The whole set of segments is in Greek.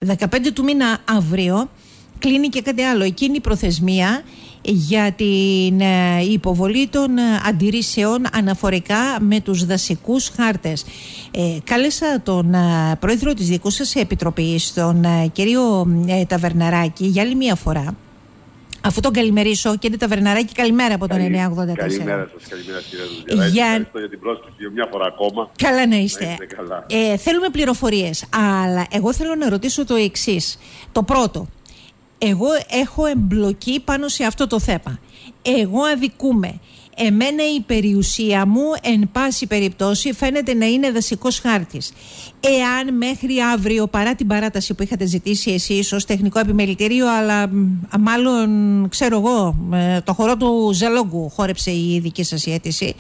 15 του μήνα αύριο κλείνει και κάτι άλλο. Εκείνη η προθεσμία για την υποβολή των αντιρρήσεων αναφορικά με τους δασικούς χάρτες. Κάλεσα τον πρόεδρο της δικού σας επιτροπής, τον κύριο Ταβερναράκη, για άλλη μία φορά. Αφού τον καλημερίσω, κύριε Ταβερναράκη, καλημέρα από τον 984. Καλημέρα σας, καλημέρα κύριε Δουλειαράκη. Ευχαριστώ για την πρόσκληση για μια φορά ακόμα. Καλά να είστε. Να είστε καλά. Θέλουμε πληροφορίες, αλλά εγώ θέλω να ρωτήσω το εξής. Το πρώτο, εγώ έχω εμπλοκή πάνω σε αυτό το θέμα. Εγώ αδικούμε. Εμένα η περιουσία μου, εν πάση περιπτώσει, φαίνεται να είναι δασικός χάρτης. Εάν μέχρι αύριο, παρά την παράταση που είχατε ζητήσει εσείς ως τεχνικό επιμελητήριο, αλλά μάλλον, ξέρω εγώ, το χορό του Ζελόγκου χόρεψε η δική σας η αίτηση.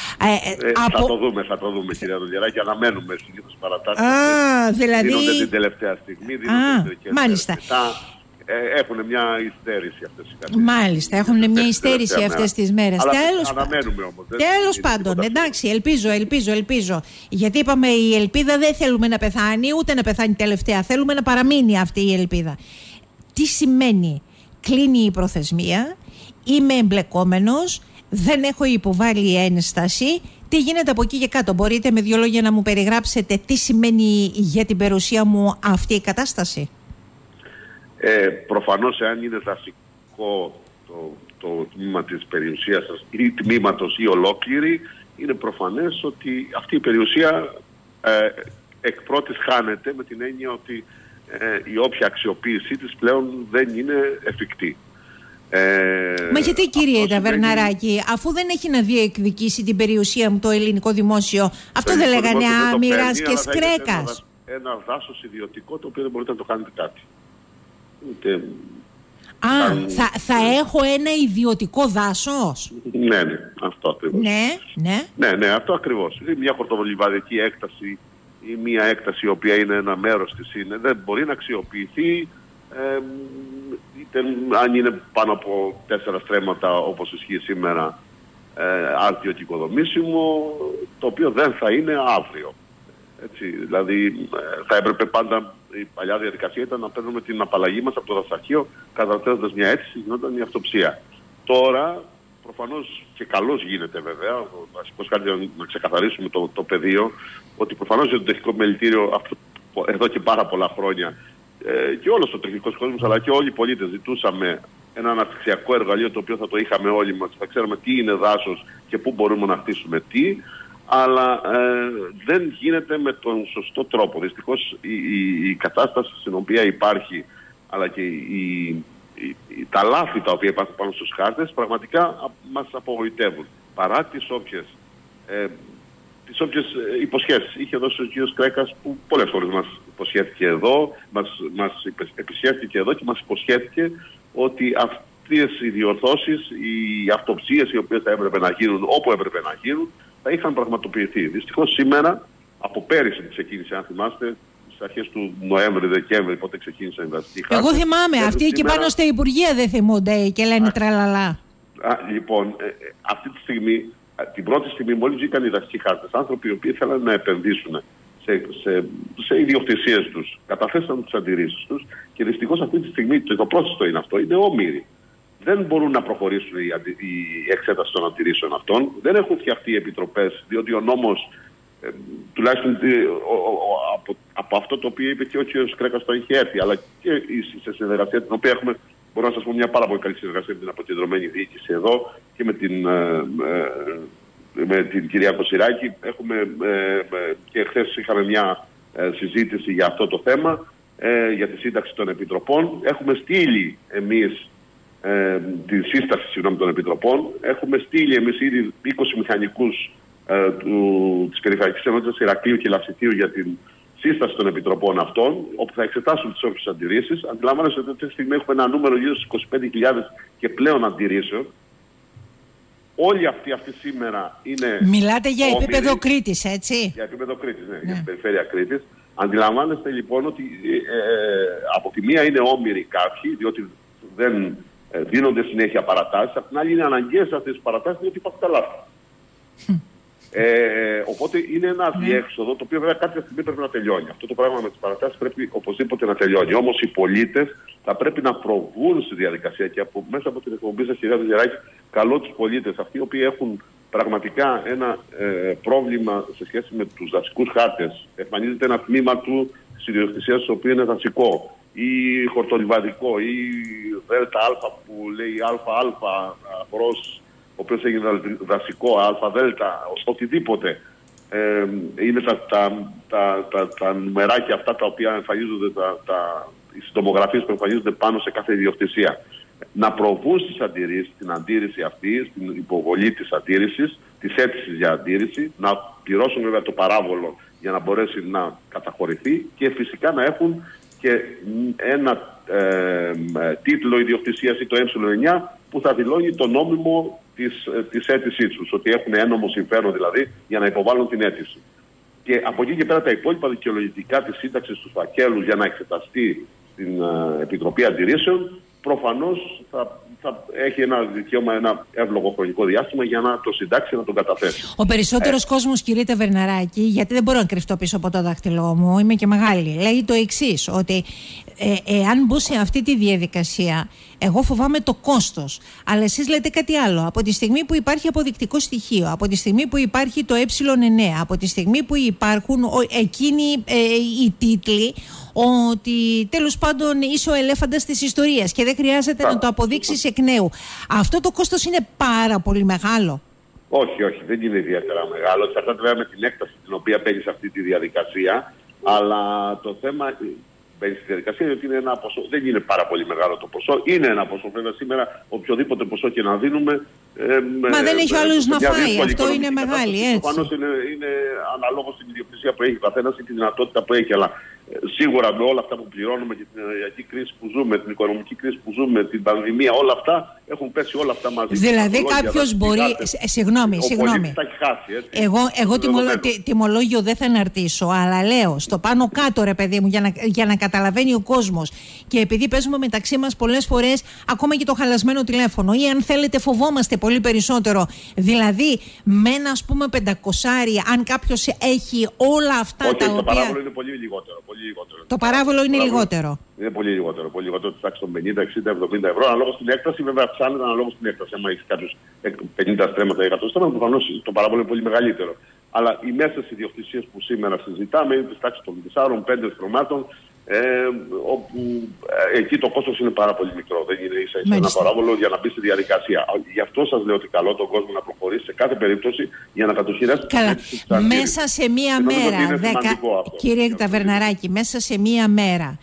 Θα το δούμε κυρία Δουλειαράκη, αναμένουμε συνήθως παρατάσεις. Δίνονται την τελευταία στιγμή. Μάλιστα. Έχουν μια υστέρηση αυτές οι κατηγορίες. Μάλιστα, έχουν μια υστέρηση αυτές τις μέρες. Αλλά αναμένουμε όμως. Τέλος πάντων, εντάξει, ελπίζω. Γιατί είπαμε η ελπίδα δεν θέλουμε να πεθάνει, ούτε να πεθάνει τελευταία. Θέλουμε να παραμείνει αυτή η ελπίδα. Τι σημαίνει? Κλείνει η προθεσμία, είμαι εμπλεκόμενος, δεν έχω υποβάλει ένσταση. Τι γίνεται από εκεί και κάτω? Μπορείτε με 2 λόγια να μου περιγράψετε τι σημαίνει για την περιουσία μου αυτή η κατάσταση? Προφανώς, εάν είναι δασικό το τμήμα της περιουσίας σας ή τμήματος ή ολόκληρη, είναι προφανές ότι αυτή η περιουσία εκ πρώτης χάνεται, με την έννοια ότι η όποια αξιοποίησή της πλέον δεν είναι εφικτή. Μα γιατί, κύριε Ταβερναράκη, αφού δεν έχει να διεκδικήσει την περιουσία μου το ελληνικό δημόσιο, αυτό δεν λέγανε Μοιράς και Σκρέκας? Ένα δάσος ιδιωτικό το οποίο δεν μπορείτε να το κάνετε κάτι. Θα έχω ένα ιδιωτικό δάσος? Ναι, αυτό ακριβώς. Ναι, αυτό ακριβώς. Είναι μια χορτοβολιβαδική έκταση ή μια έκταση η οποία είναι ένα μέρος της, δεν μπορεί να αξιοποιηθεί είτε αν είναι πάνω από 4 στρέμματα όπως ισχύει σήμερα άρτιο και οικοδομήσιμο, το οποίο δεν θα είναι αύριο. Έτσι, δηλαδή θα έπρεπε πάντα, η παλιά διαδικασία ήταν να παίρνουμε την απαλλαγή μας από το δασαρχείο καταθέτοντας μια αίτηση, γινόταν η αυτοψία. Τώρα προφανώς και καλώς γίνεται βέβαια, βασικός κάτι να ξεκαθαρίσουμε το πεδίο, ότι προφανώς για το τεχνικό επιμελητήριο εδώ και πάρα πολλά χρόνια και όλος ο τεχνικός κόσμος αλλά και όλοι οι πολίτες ζητούσαμε ένα αναπτυξιακό εργαλείο το οποίο θα το είχαμε όλοι μας, θα ξέρουμε τι είναι δάσος και πού μπορούμε να χτίσουμε τι, αλλά δεν γίνεται με τον σωστό τρόπο. Δυστυχώς η κατάσταση στην οποία υπάρχει, αλλά και τα λάθη τα οποία υπάρχουν πάνω στους χάρτες, πραγματικά μας απογοητεύουν. Παρά τις όποιες υποσχέσεις είχε δώσει ο κ. Σκρέκας, που πολλές φορές μας υποσχέθηκε εδώ, μας επισχέθηκε εδώ και μας υποσχέθηκε ότι αυτές οι διορθώσεις, οι αυτοψίες οι οποίες θα έπρεπε να γίνουν όπου έπρεπε να γίνουν, θα είχαν πραγματοποιηθεί. Δυστυχώς σήμερα, από πέρυσι ξεκίνησε, αν θυμάστε, στις αρχές του Νοέμβρη-Δεκέμβρη, πότε ξεκίνησαν οι δασικοί χάρτες. Εγώ θυμάμαι, αυτοί εκεί πάνω στα Υπουργεία δεν θυμούνται και λένε τραλαλά. Λοιπόν, αυτή τη στιγμή, την πρώτη στιγμή, μόλις βγήκαν οι δασικοί χάρτες, άνθρωποι οι οποίοι ήθελαν να επενδύσουν σε ιδιοκτησίες τους, καταθέσαν τις αντιρρήσεις τους και δυστυχώς αυτή τη στιγμή, το πρόσθετο είναι αυτό, είναι όμοιροι. Δεν μπορούν να προχωρήσουν η εξέταση των αντιρρήσεων αυτών. Δεν έχουν φτιαχτεί οι επιτροπές, διότι ο νόμος, τουλάχιστον από αυτό το οποίο είπε και ο κ. Σκρέκας το είχε έρθει, αλλά και σε συνεργασία την οποία έχουμε, μπορώ να σας πω, μια πάρα πολύ καλή συνεργασία με την αποκεντρωμένη διοίκηση εδώ και με την κυρία Κωσυράκη. Και χθες είχαμε μια συζήτηση για αυτό το θέμα, για τη σύνταξη των επιτροπών. Έχουμε στείλει εμείς τη σύσταση των επιτροπών. Έχουμε στείλει εμείς ήδη 20 μηχανικούς της Περιφερειακής Ενότητας Ηρακλείου και Λαυσιτίου για την σύσταση των επιτροπών αυτών, όπου θα εξετάσουν τις όποιες αντιρρήσεις. Αντιλαμβάνεστε ότι αυτή τη στιγμή έχουμε ένα νούμερο γύρω στις 25.000 και πλέον αντιρρήσεων. Όλοι αυτοί σήμερα είναι. Μιλάτε για επίπεδο Κρήτης, έτσι? Για επίπεδο Κρήτης, ναι, για την περιφέρεια Κρήτης. Αντιλαμβάνεστε λοιπόν ότι από τη μία είναι όμοιροι κάποιοι, διότι δεν δίνονται συνέχεια παρατάσεις. Απ' την άλλη είναι αναγκαίες αυτές τις παρατάσεις, διότι υπάρχουν τα λάθη. Οπότε είναι ένα διέξοδο το οποίο βέβαια κάποια στιγμή πρέπει να τελειώνει. Αυτό το πράγμα με τις παρατάσεις πρέπει οπωσδήποτε να τελειώνει. Όμως οι πολίτες θα πρέπει να προβούν στη διαδικασία και μέσα από την εκπομπή σας, κυρία Βεζεράκη, καλώ τους πολίτες, αυτοί οι οποίοι έχουν πραγματικά ένα πρόβλημα σε σχέση με τους δασικούς χάρτες, εμφανίζεται ένα τμήμα του της ιδιοκτησίας το οποίο είναι δασικό ή χορτολιβαδικό ή ΔΑ που λέει ΑΑ προς ο οποίος έγινε δασικό, ΑΔ, οτιδήποτε. Είναι τα νουμεράκια αυτά τα οποία εμφανίζονται, οι συντομογραφίες που εμφανίζονται πάνω σε κάθε ιδιοκτησία. Να προβούν στις αντιρρήσεις, την αντίρρηση αυτή, στην υποβολή της αντίρρησης, της αίτησης για αντίρρηση, να πληρώσουν βέβαια το παράβολο για να μπορέσει να καταχωρηθεί και φυσικά να έχουν και ένα τίτλο ιδιοκτησίας ή το Ε9 που θα δηλώνει το νόμιμο της αίτησής τους, ότι έχουν ένομο συμφέρον δηλαδή για να υποβάλουν την αίτηση. Και από εκεί και πέρα τα υπόλοιπα δικαιολογητικά της σύνταξης του φακέλου για να εξεταστεί στην Επιτροπή Αντιρρήσεων, προφανώς θα έχει ένα δικαίωμα, ένα εύλογο χρονικό διάστημα για να το συντάξει, να τον καταθέσει. Ο περισσότερος κόσμος, κυρία Ταβερναράκη, γιατί δεν μπορώ να κρυφτώ πίσω από το δάχτυλό μου, είμαι και μεγάλη, λέει το εξής, ότι εάν μπω σε αυτή τη διαδικασία, εγώ φοβάμαι το κόστος. Αλλά εσείς λέτε κάτι άλλο. Από τη στιγμή που υπάρχει αποδεικτικό στοιχείο, από τη στιγμή που υπάρχει το Ε9, από τη στιγμή που υπάρχουν εκείνοι οι τίτλοι, ότι τέλος πάντων είσαι ο ελέφαντας της ιστορίας και δεν χρειάζεται να το αποδείξεις εκ νέου. Αυτό το κόστος είναι πάρα πολύ μεγάλο. Όχι, δεν είναι ιδιαίτερα μεγάλο. Εξαρτάται βέβαια με την έκταση την οποία παίρνει σε αυτή τη διαδικασία. Αλλά το θέμα μπαίνει στη διαδικασία ότι είναι ένα ποσό. Δεν είναι πάρα πολύ μεγάλο το ποσό. Είναι ένα ποσό. Βέβαια σήμερα οποιοδήποτε ποσό και να δίνουμε. Μα δεν έχει άλλους να φάει. Αυτό είναι μεγάλη. Προφανώς είναι αναλόγως στην ιδιοκτησία που έχει ο καθένας ή τη δυνατότητα που έχει. Αλλά σίγουρα με όλα αυτά που πληρώνουμε και την ενεργειακή κρίση που ζούμε, την οικονομική κρίση που ζούμε, την πανδημία, όλα αυτά έχουν πέσει όλα αυτά μαζί. Δηλαδή κάποιος μπορεί. Συγγνώμη. Εγώ τιμολόγιο δεν θα αναρτήσω, αλλά λέω στο πάνω κάτω, ρε παιδί μου, για να καταλαβαίνει ο κόσμος. Και επειδή παίζουμε μεταξύ μας πολλές φορές ακόμα και το χαλασμένο τηλέφωνο, ή αν θέλετε φοβόμαστε πολύ περισσότερο. Δηλαδή με ένα, ας πούμε, 500, αν κάποιος έχει όλα αυτά τα οποία. Το παράβολο είναι πολύ λιγότερο. Το παράβολο είναι λιγότερο. Είναι πολύ λιγότερο. Πολύ λιγότερο, τη τάξη των 50, 60, 70 ευρώ. Αναλόγως στην έκταση, βέβαια αυξάνεται αναλόγως στην έκταση. Αν έχει κάποιους 50 στρέμματα ή 100 στρέμματα, προφανώς το παράβολο είναι πολύ μεγαλύτερο. Αλλά οι μέσες ιδιοκτησίες που σήμερα συζητάμε είναι τη τάξη των 4-5 στρωμάτων, όπου εκεί το κόστος είναι πάρα πολύ μικρό. Δεν είναι ίσα ένα παράβολο για να μπει στη διαδικασία. Γι' αυτό σας λέω ότι καλό τον κόσμο να προχωρήσει σε κάθε περίπτωση για να κατοχυράσει. Καλά. Μέσα σε μία μέρα, κύριε Ταβερναράκη, μέσα σε μία μέρα,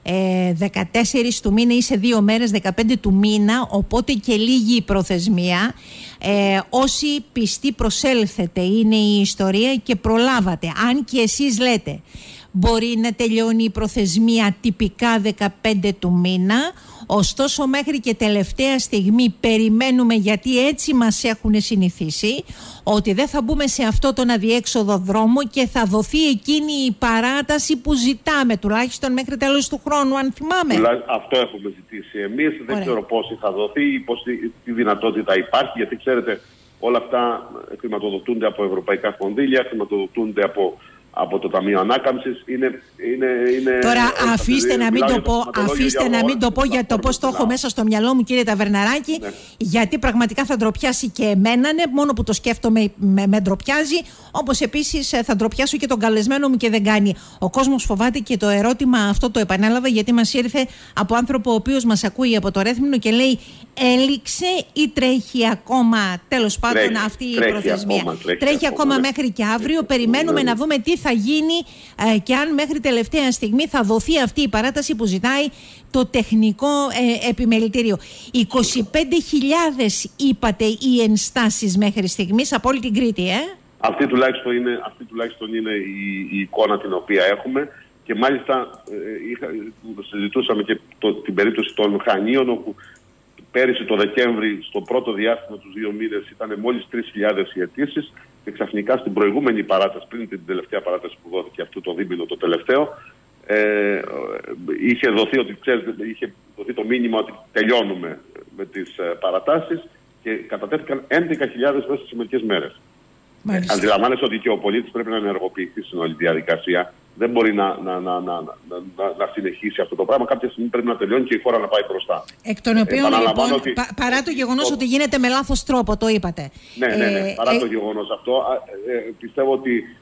14 του μήνα ή σε 2 μέρες, 15 του μήνα, οπότε και λίγη η προθεσμία. Όσοι πιστοί προσέλθετε, είναι η ιστορία και προλάβατε. Αν και εσείς λέτε μπορεί να τελειώνει η προθεσμία τυπικά 15 του μήνα, ωστόσο μέχρι και τελευταία στιγμή περιμένουμε, γιατί έτσι μας έχουν συνηθίσει, ότι δεν θα μπούμε σε αυτό τον αδιέξοδο δρόμο και θα δοθεί εκείνη η παράταση που ζητάμε, τουλάχιστον μέχρι τέλος του χρόνου, αν θυμάμαι. Αυτό έχουμε ζητήσει εμείς. Δεν ξέρω πόση θα δοθεί ή τι δυνατότητα υπάρχει, γιατί ξέρετε όλα αυτά χρηματοδοτούνται από ευρωπαϊκά κονδύλια, χρηματοδοτούνται από το Ταμείο Ανάκαμψης. Τώρα αφήστε να μην το πω για το πώς το έχω μέσα στο μυαλό μου, κύριε Ταβερναράκη, γιατί πραγματικά θα ντροπιάσει και εμένα, μόνο που το σκέφτομαι με ντροπιάζει, όπως επίσης θα ντροπιάσω και τον καλεσμένο μου και δεν κάνει. Ο κόσμος φοβάται και το ερώτημα αυτό το επανέλαβα, γιατί μας ήρθε από άνθρωπο ο οποίος μας ακούει από το Ρέθμινο και λέει έληξε ή τρέχει ακόμα, τέλος πάντων, αυτή η προθεσμία. Τρέχει ακόμα μέχρι και αύριο. Περιμένουμε να δούμε τι θα γίνει και αν μέχρι τελευταία στιγμή θα δοθεί αυτή η παράταση που ζητάει το τεχνικό επιμελητήριο. 25.000 είπατε οι ενστάσεις μέχρι στιγμής από όλη την Κρήτη, Αυτή τουλάχιστον είναι η εικόνα την οποία έχουμε. Και μάλιστα συζητούσαμε και την περίπτωση των Χανίων, όπου πέρυσι το Δεκέμβρη, στο πρώτο διάστημα τους 2 μήνες, ήταν μόλις 3.000 οι αιτήσεις και ξαφνικά στην προηγούμενη παράταση, πριν την τελευταία παράταση που δόθηκε αυτό το δίμηνο το τελευταίο, είχε δοθεί το μήνυμα ότι τελειώνουμε με τις παρατάσεις και κατατέθηκαν 11.000 μέσα σε μερικές μέρες. Αντιλαμβάνεσαι ότι και ο πολίτης πρέπει να ενεργοποιηθεί στην όλη διαδικασία. Δεν μπορεί να συνεχίσει αυτό το πράγμα. Κάποια στιγμή πρέπει να τελειώνει και η χώρα να πάει μπροστά. Εκ των οποίων, λοιπόν, παρά το γεγονός ότι γίνεται με λάθος τρόπο, το είπατε. Ναι. Παρά το γεγονός αυτό, πιστεύω ότι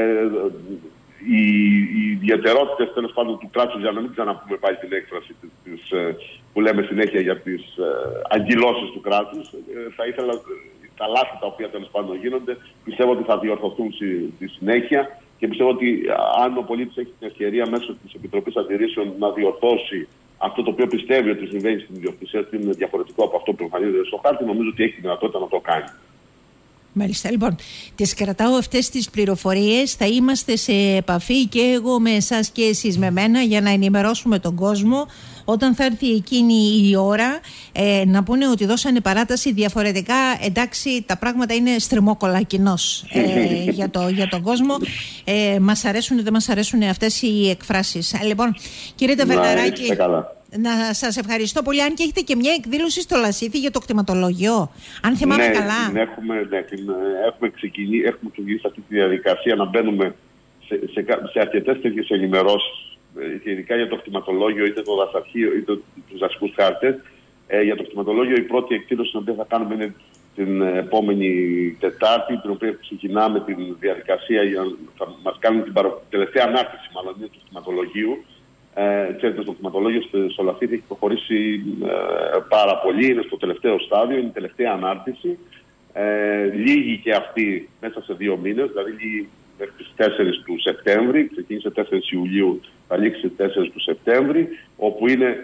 οι ιδιαιτερότητες, τέλος πάντων, του κράτους, για να μην ξαναπούμε πάλι την έκφραση που λέμε συνέχεια για τις αγκυλώσεις του κράτους, θα ήθελα τα λάθη τα οποία τέλος πάντων γίνονται, πιστεύω ότι θα διορθωθούν στη συνέχεια. Και πιστεύω ότι αν ο πολίτης έχει την ευκαιρία μέσω της Επιτροπής Αντιρρήσεων να διορθώσει αυτό το οποίο πιστεύει ότι συμβαίνει στην ιδιοκτησία του, είναι διαφορετικό από αυτό που εμφανίζεται στο χάρτη, νομίζω ότι έχει τη δυνατότητα να το κάνει. Μάλιστα. Λοιπόν, τις κρατάω αυτές τις πληροφορίες. Θα είμαστε σε επαφή και εγώ με εσάς και εσείς με μένα για να ενημερώσουμε τον κόσμο όταν θα έρθει εκείνη η ώρα να πούνε ότι δώσανε παράταση. Διαφορετικά, εντάξει, τα πράγματα είναι στριμώκολα-κοινός για τον κόσμο. Μας αρέσουν, δεν μας αρέσουν αυτές οι εκφράσεις. Λοιπόν, κύριε Ταβερναράκη, να σας ευχαριστώ πολύ. Αν και έχετε και μια εκδήλωση στο Λασίθι για το κτηματολόγιο, αν θυμάμαι καλά. Έχουμε ξεκινήσει αυτή τη διαδικασία να μπαίνουμε σε αρκετές τέτοιες ενημερώσεις, και ειδικά για το κτηματολόγιο, είτε το δασαρχείο είτε τους δασικούς χάρτες. Για το κτηματολόγιο, η πρώτη εκδήλωση την οποία θα κάνουμε είναι την επόμενη Τετάρτη, την οποία ξεκινάμε τη διαδικασία θα μας κάνουν την τελευταία ανάρτηση του κτηματολογίου. Ξέρετε, το κτηματολόγιο στο Λασίθι έχει προχωρήσει πάρα πολύ, είναι στο τελευταίο στάδιο, είναι η τελευταία ανάρτηση. Λίγη και αυτή μέσα σε 2 μήνες, δηλαδή λίγη μέχρι τις 4 του Σεπτέμβρη, ξεκίνησε 4 Ιουλίου, θα λήξει 4 του Σεπτέμβρη, όπου είναι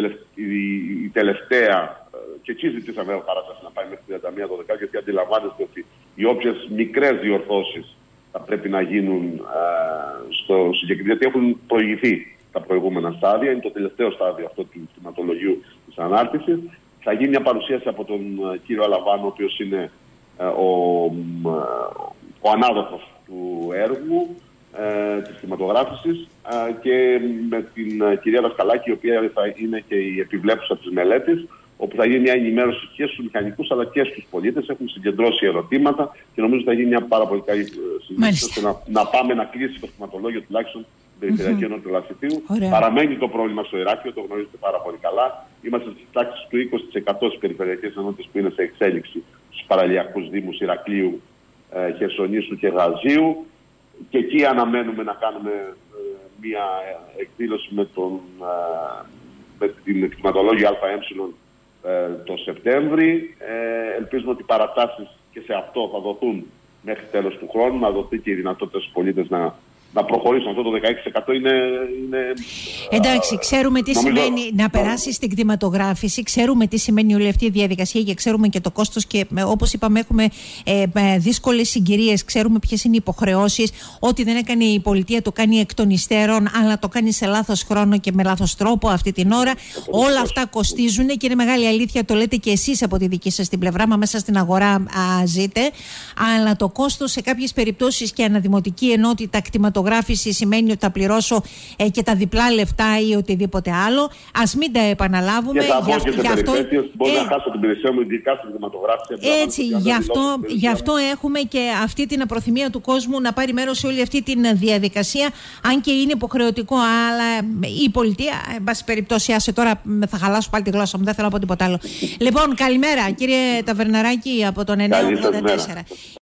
η τελευταία, και εκεί ζητήσαμε παράταση να πάει μέχρι 31 Δεκάτου, γιατί αντιλαμβάνεστε ότι οι όποιες μικρές διορθώσεις θα πρέπει να γίνουν στο συγκεκριμένο, γιατί έχουν προηγηθεί τα προηγούμενα στάδια, είναι το τελευταίο στάδιο αυτό του κτηματολογίου της ανάρτησης. Θα γίνει μια παρουσίαση από τον κύριο Αλαβάνο, ο οποίος είναι ο ανάδοχος του έργου της κτηματογράφησης, και με την κυρία Δασκαλάκη, η οποία θα είναι και η επιβλέπουσα της μελέτης, όπου θα γίνει μια ενημέρωση και στους μηχανικούς αλλά και στους πολίτες. Έχουν συγκεντρώσει ερωτήματα και νομίζω θα γίνει μια πάρα πολύ καλή συζήτηση ώστε να πάμε να κλείσει το κτηματολόγιο τουλάχιστον στην Περιφερειακή Ενότητα του Λασιθίου. Παραμένει το πρόβλημα στο Ηράκλειο, το γνωρίζετε πάρα πολύ καλά. Είμαστε στις τάξεις του 20% στις Περιφερειακές Ενότητες που είναι σε εξέλιξη στους παραλιακούς δήμους Ηρακλείου, Χερσονήσου και Γαζίου. Και εκεί αναμένουμε να κάνουμε μια εκδήλωση με την κτηματολόγιο ΑΕ το Σεπτέμβρη. Ελπίζουμε ότι οι παρατάσεις και σε αυτό θα δοθούν μέχρι τέλος του χρόνου, να δοθεί και η δυνατότητα στους πολίτες να προχωρήσουν. Αυτό το 16% είναι... Εντάξει, ξέρουμε τι σημαίνει να περάσει στην κτηματογράφηση, ξέρουμε τι σημαίνει όλη αυτή η διαδικασία και ξέρουμε και το κόστος και όπως είπαμε έχουμε δύσκολες συγκυρίες, ξέρουμε ποιες είναι οι υποχρεώσεις. Ό,τι δεν έκανε η πολιτεία το κάνει εκ των υστέρων, αλλά το κάνει σε λάθος χρόνο και με λάθος τρόπο αυτή την ώρα. Όλα αυτά κοστίζουν και είναι μεγάλη αλήθεια, το λέτε και εσείς από τη δική σας την πλευρά, μα μέσα στην αγορά ζείτε. Αλλά το κόστος σε κάποιες περιπτώσεις και αναδημοτική ενότητα κτηματογράφηση σημαίνει ότι θα πληρώσω και τα διπλά λεφτά ή οτιδήποτε άλλο. Ας μην τα επαναλάβουμε. Και θα πω και σε περιπέτειες που μπορεί να χάσω την υπηρεσία μου, ειδικά στην κτηματογράφηση. Έτσι, γι' αυτό έχουμε και αυτή την απροθυμία του κόσμου να πάρει μέρος σε όλη αυτή τη διαδικασία, αν και είναι υποχρεωτικό. Αλλά η πολιτεία, εν πάση περιπτώσει, άσε τώρα, θα χαλάσω πάλι τη γλώσσα μου, δεν θέλω να πω τίποτα άλλο. Λοιπόν, καλημέρα, κύριε Ταβερναράκη από τον 984.